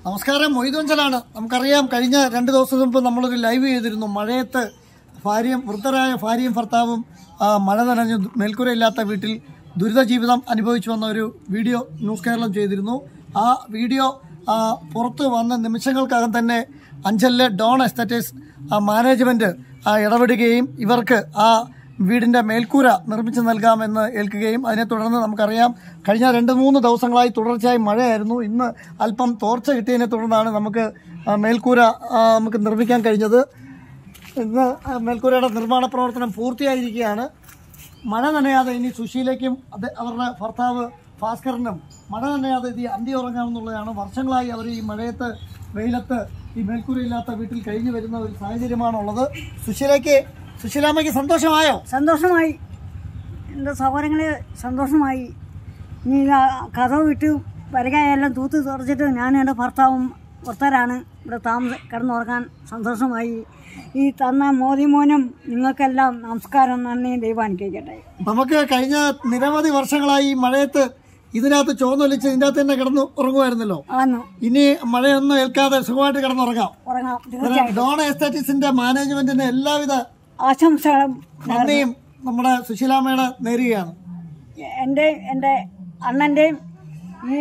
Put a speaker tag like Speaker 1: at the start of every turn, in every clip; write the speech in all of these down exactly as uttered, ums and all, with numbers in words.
Speaker 1: നമസ്കാരം, മൊയ്തോഞ്ചലാണ്. നമുക്കറിയാം, കഴിഞ്ഞ രണ്ട് ദിവസം മുമ്പ് നമ്മളൊരു ലൈവ് ചെയ്തിരുന്നു. മഴയത്ത് ഭാര്യയും വൃദ്ധരായ ഭാര്യയും ഭർത്താവും മഴ നനഞ്ഞു മേൽക്കൂരയില്ലാത്ത വീട്ടിൽ ദുരിത ജീവിതം അനുഭവിച്ചു വന്ന ഒരു വീഡിയോ ന്യൂസ് കേരളം ചെയ്തിരുന്നു. ആ വീഡിയോ പുറത്ത് വന്ന നിമിഷങ്ങൾക്കകം തന്നെ അഞ്ചലിലെ ഡോൺ എസ്റ്റേറ്റ്സ് മാനേജ്മെന്റ് ഇടപെടുകയും ഇവർക്ക് ആ വീടിന്റെ മേൽക്കൂര നിർമ്മിച്ചു നൽകാമെന്ന് ഏൽക്കുകയും അതിനെ തുടർന്ന് നമുക്കറിയാം, കഴിഞ്ഞ രണ്ട് മൂന്ന് ദിവസങ്ങളായി തുടർച്ചയായി മഴയായിരുന്നു. ഇന്ന് അല്പം തോർച്ച കിട്ടിയതിനെ തുടർന്നാണ് നമുക്ക് മേൽക്കൂര നമുക്ക് നിർമ്മിക്കാൻ കഴിഞ്ഞത്. ഇന്ന് മേൽക്കൂരയുടെ നിർമ്മാണ പ്രവർത്തനം പൂർത്തിയായിരിക്കുകയാണ്. മഴ നനയാതെ ഇനി സുശീലയ്ക്കും അത് അവരുടെ ഭർത്താവ് ഭാസ്കരനും മഴ നനയാതെ ഇത് അന്തി ഉറങ്ങാമെന്നുള്ളതാണ്. വർഷങ്ങളായി അവർ ഈ മഴയത്ത് വെയിലത്ത് ഈ മേൽക്കൂരയില്ലാത്ത വീട്ടിൽ കഴിഞ്ഞു വരുന്ന ഒരു സാഹചര്യമാണുള്ളത്. സുശീലയ്ക്ക് സുശീലാമ്മയ്ക്ക് സന്തോഷമായോ?
Speaker 2: സന്തോഷമായി. എൻ്റെ സഹോദരങ്ങളെ സന്തോഷമായി. ഇനി കഥ വിട്ട് വരകായെല്ലാം തൂത്ത് തുറച്ചിട്ട് ഞാൻ എൻ്റെ ഭർത്താവും പുറത്തരാണ് ഇവിടെ താമസ കിടന്നുറങ്ങാൻ സന്തോഷമായി. ഈ തന്ന മോദിമോനും നിങ്ങൾക്കെല്ലാം നമസ്കാരം, നന്ദി, ദൈവം അനുഗ്രഹിക്കട്ടെ.
Speaker 1: നമുക്ക് കഴിഞ്ഞ നിരവധി വർഷങ്ങളായി ഈ മഴയത്ത് ഇതിനകത്ത് ചോന്നൊലിച്ച് ഇതിൻ്റെ അകത്ത് തന്നെ കിടന്നു ഉറങ്ങുമായിരുന്നല്ലോ. ഇനി മഴയൊന്നും ഏൽക്കാതെ സുഖമായിട്ട് കിടന്നുറങ്ങാം. ഡോൺ എസ്റ്റേറ്റ്സിന്റെ മാനേജ്മെന്റിന് എല്ലാവിധ
Speaker 2: ആശംസകളും
Speaker 1: നന്ദിയും നമ്മുടെ സുശീലാമ്മയുടെ നേരുകയാണ്.
Speaker 2: എൻ്റെ എൻ്റെ അണ്ണൻ്റെയും ഈ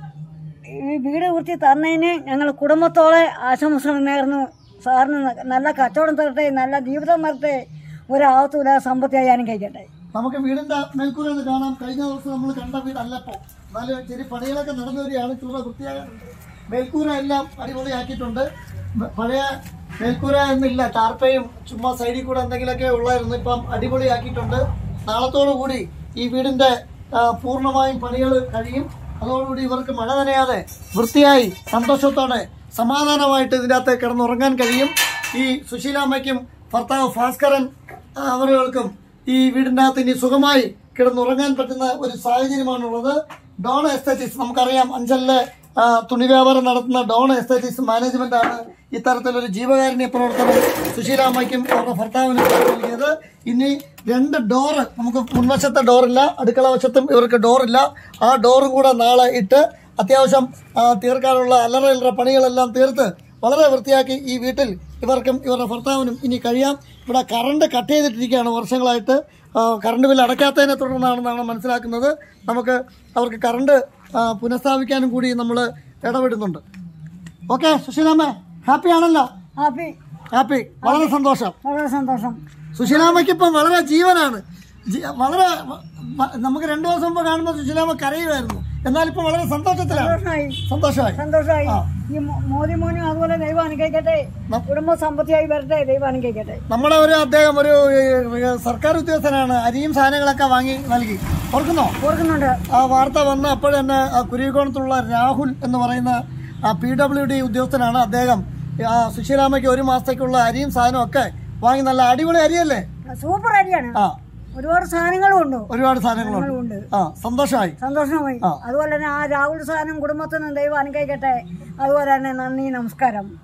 Speaker 2: ഈ വീട് കുറിച്ച് തന്നതിന് ഞങ്ങൾ കുടുംബത്തോടെ ആശംസകൾ നേർന്നു. സാറിന് നല്ല കച്ചവടം തരട്ടെ, നല്ല ജീവിതം തരട്ടെ, ഒരാവത്തുമില്ല, സമ്പത്തിയായി അനുഗ്രഹിക്കട്ടെ.
Speaker 1: നമുക്ക് വീടിന്റെ മേൽക്കൂര ഒന്ന് കാണാം. കഴിഞ്ഞ ദിവസം നമ്മൾ കണ്ട വീടല്ലപ്പോൾ എന്നാലും ചെറിയ പണികളൊക്കെ നടന്നു വരികയാണ്. ചൂട വൃത്തിയാകാറുണ്ട്. മേൽക്കൂര എല്ലാം അടിപൊളിയാക്കിയിട്ടുണ്ട്. പഴയ മേൽക്കൂര എന്നില്ല, ടാർപ്പയും ചുമ്മാ സൈഡിൽ കൂടെ എന്തെങ്കിലുമൊക്കെ ഉള്ളായിരുന്നു. ഇപ്പം അടിപൊളിയാക്കിയിട്ടുണ്ട്. നാളത്തോടു കൂടി ഈ വീടിന്റെ പൂർണ്ണമായും പണികൾ കഴിയും. അതോടുകൂടി ഇവർക്ക് മഴ നനയാതെ വൃത്തിയായി സന്തോഷത്തോടെ സമാധാനമായിട്ട് ഇതിൻ്റെ അകത്ത് കിടന്നുറങ്ങാൻ കഴിയും. ഈ സുശീലാമ്മയ്ക്കും ഭർത്താവ് ഭാസ്കരൻ അവരുകൾക്കും ഈ വീടിൻ്റെ അകത്ത് ഇനി സുഖമായി കിടന്നുറങ്ങാൻ പറ്റുന്ന ഒരു സാഹചര്യമാണുള്ളത്. ഡോൺ എസ്റ്റേറ്റ്സ് നമുക്കറിയാം, അഞ്ചലിലെ തുണി വ്യാപാരം നടത്തുന്ന ഡോൺ എസ്റ്റേറ്റ്സ് മാനേജ്മെന്റ് ആണ് ഇത്തരത്തിലൊരു ജീവകാരുണ്യ പ്രവർത്തനം സുശീലാമ്മയ്ക്കും അവരുടെ ഭർത്താവിനും നൽകിയത്. ഇനി രണ്ട് ഡോറ്, നമുക്ക് മുൻവശത്തെ ഡോറില്ല, അടുക്കള വശത്തും ഇവർക്ക് ഡോറില്ല. ആ ഡോറും കൂടെ നാളെ ഇട്ട് അത്യാവശ്യം തീർക്കാനുള്ള അല്ലറ അല്ലറ പണികളെല്ലാം തീർത്ത് വളരെ വൃത്തിയാക്കി ഈ വീട്ടിൽ ഇവർക്കും ഇവരുടെ ഭർത്താവിനും ഇനി കഴിയാം. ഇവിടെ കറണ്ട് കട്ട് ചെയ്തിട്ടിരിക്കുകയാണ് വർഷങ്ങളായിട്ട്. കറണ്ട് ബില്ല് അടയ്ക്കാത്തതിനെ തുടർന്നാണെന്നാണ് മനസ്സിലാക്കുന്നത്. നമുക്ക് അവർക്ക് കറണ്ട് പുനഃസ്ഥാപിക്കാനും കൂടി നമ്മൾ ഇടപെടുന്നുണ്ട്. ഓക്കെ സുശീലാമ്മ, ഹാപ്പി ആണല്ലോ?
Speaker 2: ഹാപ്പി
Speaker 1: ഹാപ്പി വളരെ സന്തോഷം.
Speaker 2: വളരെ സന്തോഷം.
Speaker 1: സുശീലാമ്മയ്ക്ക് ഇപ്പം വളരെ ജീവനാണ്. വളരെ നമുക്ക് രണ്ടു ദിവസം മുമ്പ് കാണുമ്പോൾ സുശീലാമ്മ കരയുമായിരുന്നു. എന്നാൽ ഇപ്പൊ വളരെ സന്തോഷത്തിലാണ്. സന്തോഷമായി
Speaker 2: സന്തോഷമായി ഈ മോദി മോനും അതുപോലെ ദൈവം അനുഗ്രഹിക്കട്ടെ, കുടുംബ സമ്പത്തിയായി വരട്ടെ, ദൈവം അനുഗ്രഹിക്കട്ടെ.
Speaker 1: നമ്മുടെ ഒരു അദ്ദേഹം ഒരു സർക്കാർ ഉദ്യോഗസ്ഥനാണ്. അരിയും സാധനങ്ങളൊക്കെ വാങ്ങി നൽകി. ഓർക്കുന്നോ?
Speaker 2: ഓർക്കുന്നുണ്ട്.
Speaker 1: ആ വാർത്ത വന്ന അപ്പോൾ തന്നെ കുരികോണത്തുള്ള രാഹുൽ എന്ന് പറയുന്ന പി ഡബ്ല്യു ഡി ഉദ്യോഗസ്ഥനാണ്. അദ്ദേഹം സുശീലാമ്മയ്ക്ക് ഒരു മാസത്തേക്കുള്ള അരിയും സാധനവും ഒക്കെ വാങ്ങി. നല്ല അടിപൊളി അരിയല്ലേ?
Speaker 2: സൂപ്പർ അരിയാണ്. ആ ഒരുപാട് സാധനങ്ങളും ഉണ്ട്.
Speaker 1: ഒരുപാട് സാധനങ്ങളുണ്ട്. ആ സന്തോഷമായി
Speaker 2: സന്തോഷമായി. അതുപോലെ തന്നെ ആ രാഹുൽ സാധനം കുടുംബത്തിനും ദൈവം അനുഗ്രഹിക്കട്ടെ. അതുപോലെ തന്നെ നന്ദി, നമസ്കാരം.